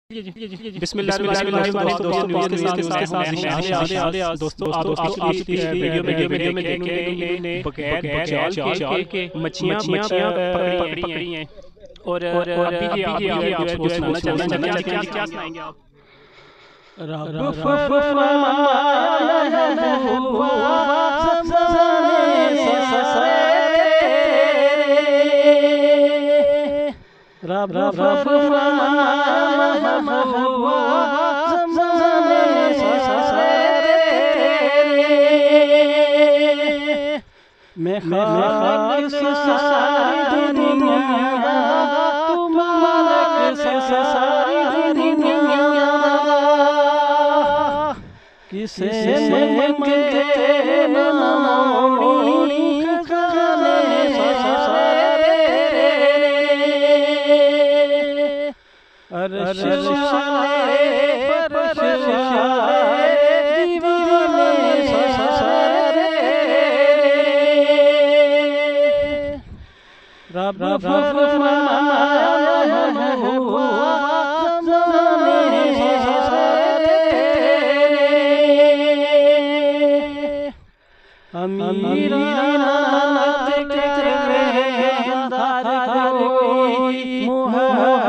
بسم اللہ الرحمن الرحیم دوستوں آپ ویڈیو میں دیکھیں نے بغیر جال کے مچھیاں پکڑی ہیں اور ابھی یہ آپ کو سنانا چاہنا ہے کیا سنائیں گے آپ؟ رب فرمایا ہے محبوبا زمانے رب فرمایا ہے محبوبا زمانے میں خاک سے ساری دنیا تو مالک سے ساری دنیا کسے مانگتے نامونی کھانے سارے عرش والے فرش والے دیوانے سارے رب فرمایا ہے محبوبا زمانے امیران تکر اندار کوئی محبب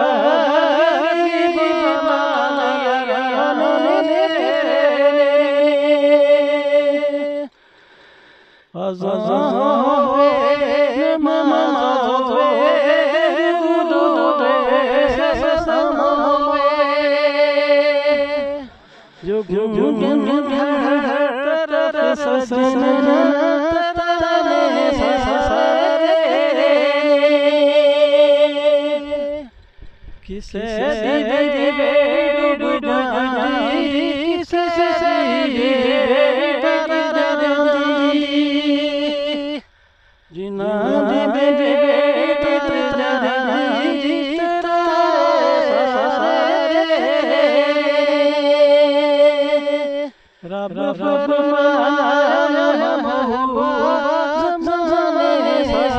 کسے ڈوب جاندی کسے ڈر جاندی جنہاں دی بیٹھ جاندی رب فرمایا ہے محبوبا زمانے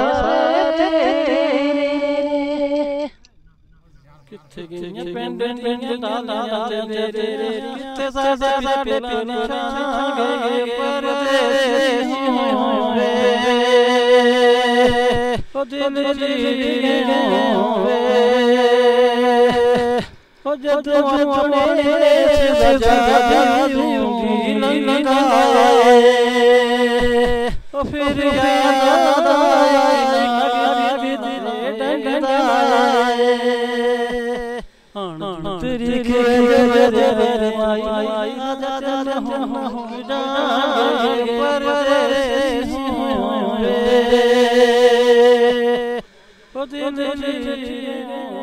کتھے گئیاں پینڈنیاں دادا تیرے کتھے سادے پیانا گئے پردیسی ہوئے او دل ہوئے او جدوں اپنے سے جاگی لگائے او پھر یاد آئی تیری خیر آئی چل ہوں جائیں پردیسی ہوئے او دل